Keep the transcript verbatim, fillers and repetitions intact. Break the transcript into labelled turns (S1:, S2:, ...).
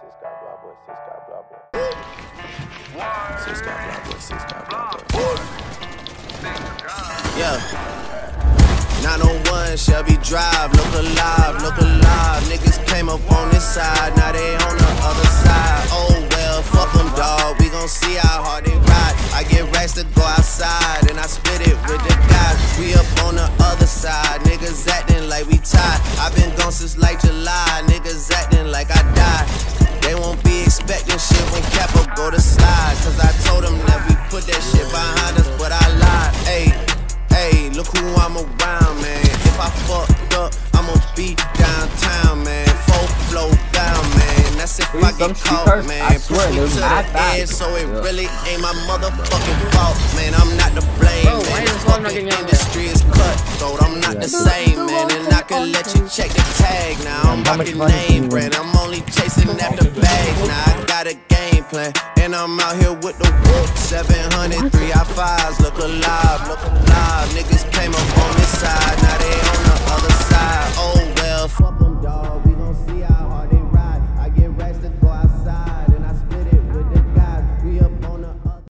S1: Six got blah boy, six got blah boy. Six got blah boy, six got blah boy. Yeah. nine oh one Shelby Drive, look alive, look alive. Niggas came up on this side, now they on the other side. Oh well, fuck them, dawg. We gon' see how hard they ride. I get racks to go outside, and I split it with the guys. We up on the other side, niggas acting like we tied. I been gone since like July, niggas acting like I died. They won't be expecting shit when Capo go to slide, cause I told them that we put that shit behind us, but I lied. Ayy, ayy, look who I'm around, man. If I fucked up, I'ma be downtown, man. Full flow down, man. That's if I get caught, man. Push me to the edge, so it really ain't my motherfucking fault, man. I'm not to blame, man. The fucking industry is cutthroat. I'm not the same, man. And I can let you check the tag now. I'm rocking name brand. I'm only chasing after bags. Now I got a game plan, and I'm out here with the whoop. seven hundred, three I fives. Look alive, look alive. Niggas came up on